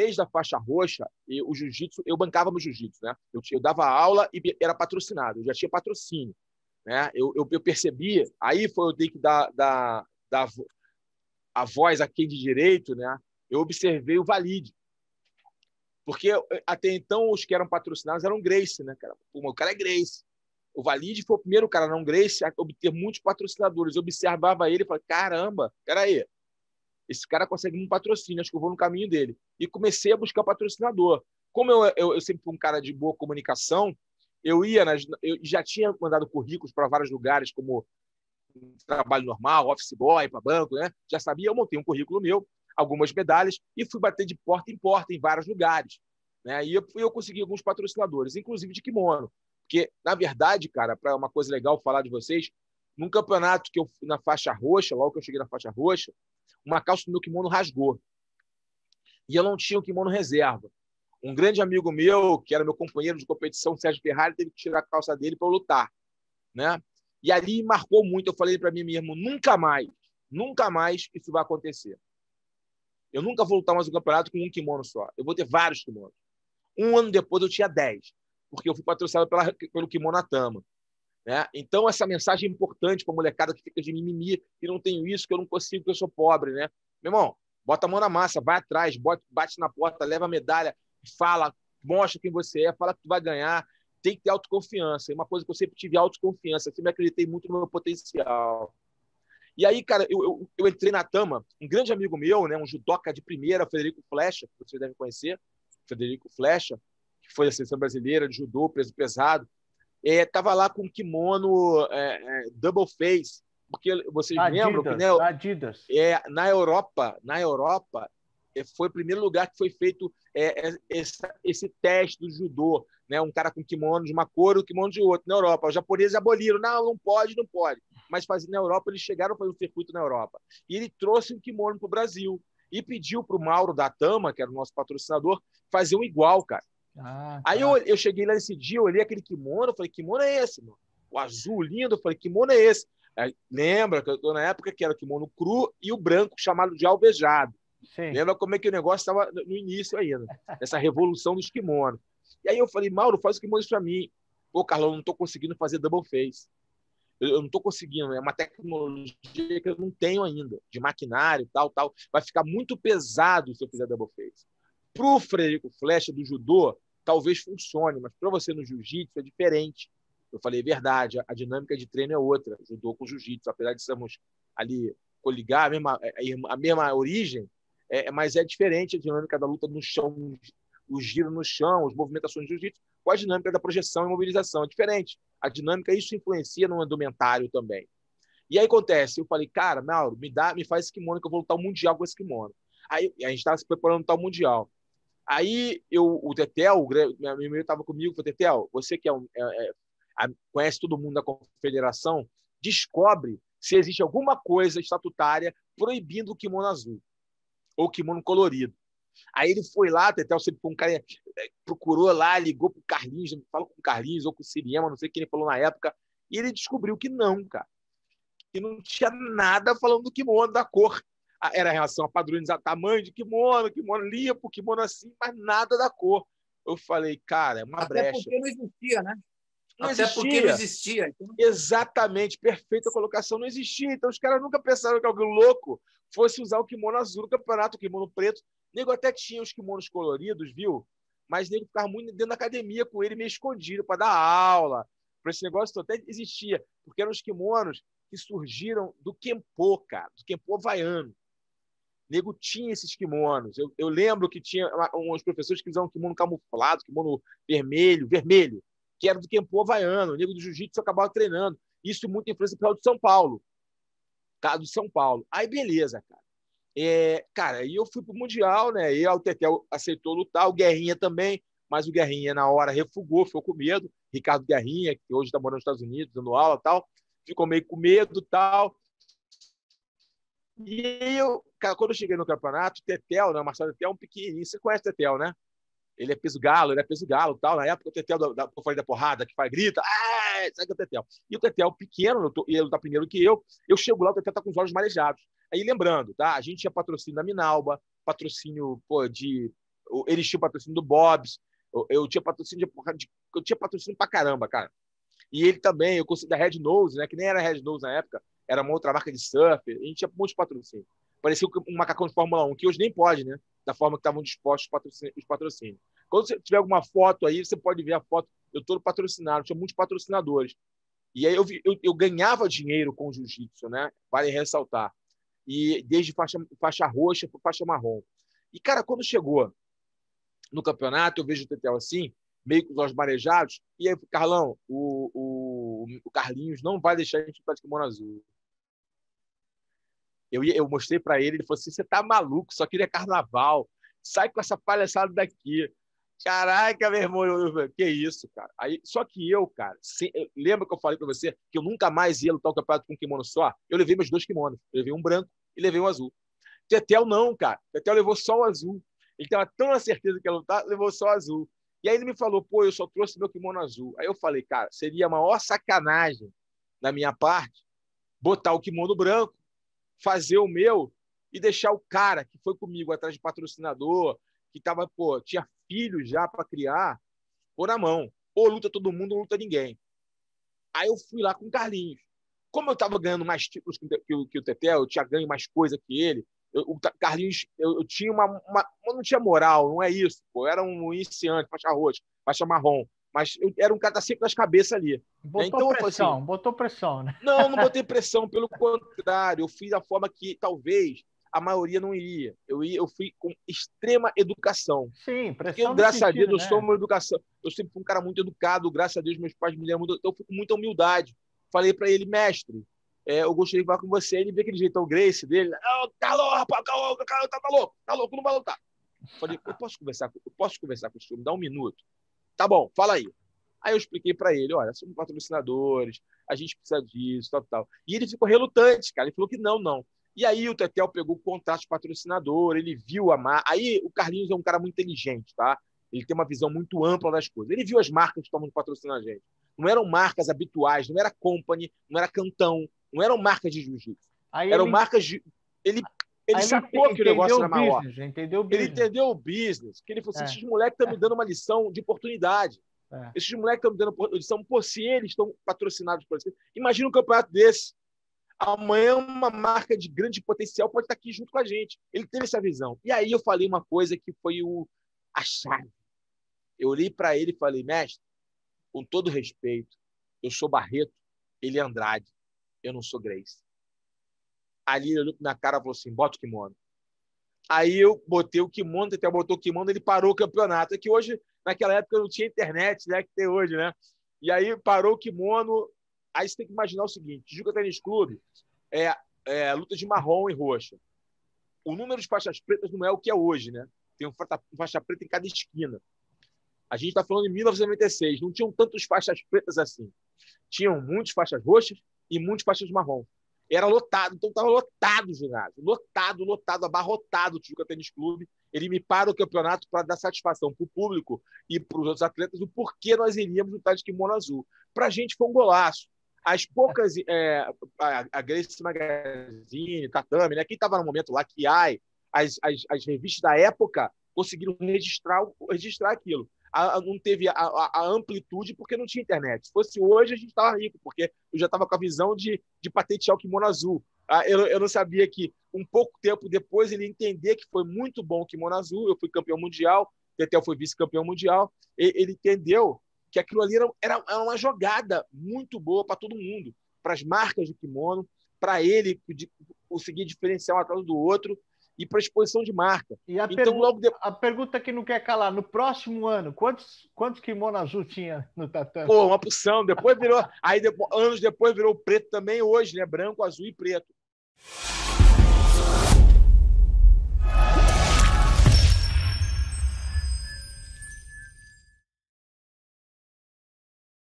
desde a faixa roxa, e o jiu-jitsu, eu bancava no jiu-jitsu, né? Eu dava aula e era patrocinado, eu já tinha patrocínio, né? Eu percebi, aí foi eu ter que dar a voz a quem de direito, né? Eu observei o Valide, porque até então os que eram patrocinados eram Gracie, né, cara? O cara é Gracie. O Valide foi o primeiro cara não Gracie a obter muitos patrocinadores. Eu observava ele e falei, caramba, peraí, esse cara consegue um patrocínio, acho que eu vou no caminho dele. E comecei a buscar patrocinador. Como eu sempre fui um cara de boa comunicação, eu já tinha mandado currículos para vários lugares, como trabalho normal, office boy, para banco, né? Já sabia, eu montei um currículo meu, algumas medalhas, e fui bater de porta em vários lugares. Né? E eu consegui alguns patrocinadores, inclusive de kimono. Porque, na verdade, cara, para uma coisa legal falar de vocês, num campeonato que eu fui na faixa roxa, logo que eu cheguei na faixa roxa, uma calça do meu kimono rasgou. E eu não tinha o kimono reserva. Um grande amigo meu, que era meu companheiro de competição, Sérgio Ferrari, teve que tirar a calça dele para eu lutar. Né? E ali marcou muito. Eu falei para mim mesmo, nunca mais isso vai acontecer. Eu nunca vou lutar mais um campeonato com um kimono só. Eu vou ter vários kimonos. Um ano depois eu tinha 10, porque eu fui patrocinado pelo Kimono Atama. Né? Então, essa mensagem é importante para a molecada que fica de mimimi, que não tenho isso, que eu não consigo, que eu sou pobre. Né? Meu irmão, bota a mão na massa, vai atrás, bate na porta, leva a medalha, fala, mostra quem você é, fala que tu vai ganhar. Tem que ter autoconfiança. É uma coisa que eu sempre tive, autoconfiança. Eu sempre acreditei muito no meu potencial. E aí, cara, eu entrei na Tama, um grande amigo meu, né, um judoca de primeira, Frederico Flecha, que vocês devem conhecer, Frederico Flecha, que foi a seleção brasileira de judô, peso pesado, estava lá com um kimono double face, porque vocês lembram que, né, Adidas. na Europa foi o primeiro lugar que foi feito esse teste do judô, né, um cara com kimono de uma cor e um kimono de outra na Europa. Os japoneses aboliram, não pode, mas na Europa eles chegaram a fazer um circuito na Europa. E ele trouxe um kimono para o Brasil e pediu para o Mauro da Tama, que era o nosso patrocinador, fazer um igual, cara. Aí eu cheguei lá nesse dia, eu olhei aquele kimono, eu falei, que kimono é esse, mano? O azul lindo, eu falei, que kimono é esse? Aí, lembra que eu tô na época que era o kimono cru e o branco chamado de alvejado. Sim. Lembra como é que o negócio estava no início ainda, essa revolução dos kimonos. E aí eu falei, Mauro, faz o kimono para mim. Pô, Carlão, eu não estou conseguindo fazer double face. Eu não estou conseguindo, é uma tecnologia que eu não tenho ainda, de maquinário, tal. Vai ficar muito pesado se eu fizer double face. Para o Frederico Flecha do judô, talvez funcione, mas para você no jiu-jitsu é diferente. Eu falei, é verdade, a dinâmica de treino é outra, judô com jiu-jitsu, apesar de sermos ali coligar, a mesma origem, mas é diferente a dinâmica da luta no chão, o giro no chão, as movimentações do jiu-jitsu, com a dinâmica da projeção e mobilização. É diferente. A dinâmica, isso influencia no indumentário também. E aí acontece, eu falei, cara, Mauro, me faz esse kimono que eu vou lutar o Mundial com esse kimono. Aí a gente estava se preparando para o Mundial. Aí o Tetel, meu amigo estava comigo, falou, Tetel, você que conhece todo mundo da confederação, descobre se existe alguma coisa estatutária proibindo o kimono azul ou kimono colorido. Aí ele foi lá, Tetel sempre foi um cara, procurou lá, ligou pro Carlinhos, falou com o Carlinhos ou com o Siriema, não sei quem ele falou na época, e ele descobriu que não, cara. Que não tinha nada falando do kimono, da cor. Era a relação a padronizar tamanho de kimono limpo, kimono assim, mas nada da cor. Eu falei, cara, é uma brecha. Até porque não existia, né? Porque não existia. Então... Exatamente, perfeita colocação, não existia. Então os caras nunca pensaram que alguém louco fosse usar o kimono azul no campeonato, o kimono preto. O nego até tinha os kimonos coloridos, viu? Mas o nego ficava muito dentro da academia com ele meio escondido para dar aula. Para esse negócio até existia, porque eram os kimonos que surgiram do Kenpo, cara, do Kenpo havaiano. O nego tinha esses kimonos. Eu lembro que tinha uns professores que usavam kimono camuflado, kimono vermelho, que era do Kenpo havaiano. O nego do jiu-jitsu acabava treinando. Isso muito influência pelo de São Paulo. Cara, do São Paulo. Aí, beleza, cara. Cara, aí eu fui pro Mundial, né? E o Tetel aceitou lutar, o Guerrinha também, mas o Guerrinha, na hora, refugou, ficou com medo. Ricardo Guerrinha, que hoje está morando nos Estados Unidos, dando aula e tal, ficou meio com medo e tal. E eu, cara, quando eu cheguei no campeonato, o Tetel, né? O Marcelo Tetel é um pequenininho. Você conhece o Tetel, né? Ele é peso galo tal. Na época, o Tetel, eu falei da porrada, que faz, grita, segue o Tetel. E o Tetel, pequeno, ele tá primeiro que eu chego lá, o Tetel tá com os olhos marejados. Aí, lembrando, tá? A gente tinha patrocínio da Minalba, patrocínio, de Eles tinham patrocínio do Bob's, eu tinha patrocínio eu tinha patrocínio pra caramba, cara. E ele também, eu consegui da Red Nose, né? Que nem era Red Nose na época, era uma outra marca de surf. A gente tinha um monte de patrocínio. Parecia um macacão de Fórmula 1, que hoje nem pode, né? Da forma que estavam dispostos os patrocínios. Quando você tiver alguma foto aí, você pode ver a foto. Eu todo patrocinado, tinha muitos patrocinadores. E aí eu ganhava dinheiro com o jiu-jitsu, né? Vale ressaltar. E desde faixa roxa para faixa marrom. E, cara, quando chegou no campeonato, eu vejo o Tetel assim, meio com os olhos marejados, e aí, Carlão, o Carlinhos não vai deixar a gente lutar de kimono azul. Eu mostrei para ele falou assim, você tá maluco, só queria carnaval, sai com essa palhaçada daqui. Caraca, meu irmão, que isso, cara. Aí, só que eu, cara, lembra que eu falei para você que eu nunca mais ia lutar o campeonato com um kimono só? Eu levei meus 2 kimonos, eu levei um branco e levei um azul. Tetel não, cara, Tetel levou só o azul. Ele estava tão na certeza que ia lutar, levou só o azul. E aí ele me falou, pô, eu só trouxe meu kimono azul. Aí eu falei, cara, seria a maior sacanagem da minha parte botar o kimono branco, fazer o meu e deixar o cara que foi comigo atrás de patrocinador, que tava, pô, tinha filho já para criar, pôr na mão. Ou luta todo mundo, ou luta ninguém. Aí eu fui lá com o Carlinhos. Como eu estava ganhando mais títulos que o Tetel, eu tinha ganho mais coisa que ele, o Carlinhos, eu tinha não tinha moral, não é isso. Pô. Eu era um iniciante, faixa roxa, faixa marrom. Mas eu era um cara sempre nas cabeças ali. Botou pressão, assim, botou pressão, né? Não botei pressão, pelo contrário. Eu fiz da forma que talvez a maioria não iria. Eu fui com extrema educação. Sim, pressão. Porque, graças a Deus, eu sou uma educação. Eu sempre fui um cara muito educado, graças a Deus, meus pais me deram muito. Então, eu fui com muita humildade. Falei para ele, mestre, eu gostaria de falar com você. Ele vê aquele jeitão Grace dele. Tá louco, rapaz, tá louco, não vai lutar. Falei, eu posso conversar com o senhor? Me dá um minuto. Tá bom, fala aí. Aí eu expliquei para ele, olha, somos patrocinadores, a gente precisa disso, tal. E ele ficou relutante, cara. Ele falou que não. E aí o Tetel pegou o contrato de patrocinador, ele viu a marca. Aí o Carlinhos é um cara muito inteligente, tá? Ele tem uma visão muito ampla das coisas. Ele viu as marcas que estavam patrocinando a gente. Não eram marcas habituais, não era Company, não era Cantão, não eram marcas de jiu-jitsu. Eram marcas de... Ele sacou que o negócio era maior. Ele entendeu o business. Que ele falou assim, esses moleques estão me dando uma lição de oportunidade. Esses moleques estão me dando lição, pô, se eles estão patrocinados por isso. Imagina um campeonato desse. Amanhã uma marca de grande potencial pode estar aqui junto com a gente. Ele teve essa visão. E aí eu falei uma coisa que foi a chave. Eu olhei para ele e falei, mestre, com todo respeito, eu sou Barreto, ele é Andrade, eu não sou Grace. Ali ele olhou na cara e falou assim, bota o kimono. Aí eu botei o kimono, até botou o kimono, ele parou o campeonato. É que hoje, naquela época, não tinha internet, né, que tem hoje, né? E aí parou o kimono. Aí você tem que imaginar o seguinte, Tijuca Tênis Clube luta de marrom e roxa. O número de faixas pretas não é o que é hoje, né? Tem uma faixa preta em cada esquina. A gente está falando de 1996, não tinham tantas faixas pretas assim. Tinham muitas faixas roxas e muitas faixas marrom. Era lotado, então estava lotado o ginásio. Lotado, abarrotado o Tijuca Tênis Clube. Ele me para o campeonato para dar satisfação para o público e para os outros atletas do porquê nós iríamos lutar de kimono azul. Para a gente foi um golaço. As poucas, a Grace Magazine, Tatame, né? Quem estava no momento lá, Kiai, as revistas da época conseguiram registrar aquilo. Não teve a amplitude porque não tinha internet. Se fosse hoje, a gente estava rico, porque eu já estava com a visão de patentear o kimono azul. Eu não sabia que, um pouco tempo depois, ele ia entender que foi muito bom o kimono azul. Eu fui campeão mundial, Tetel foi vice-campeão mundial. Ele entendeu que aquilo ali era uma jogada muito boa para todo mundo, para as marcas de kimono, para ele conseguir diferenciar um atrás do outro e para a exposição de marca. E a pergunta que não quer calar, no próximo ano, quantos kimono azul tinha no tatame? Pô, uma porção, depois virou, anos depois virou preto também hoje, né? Branco, azul e preto.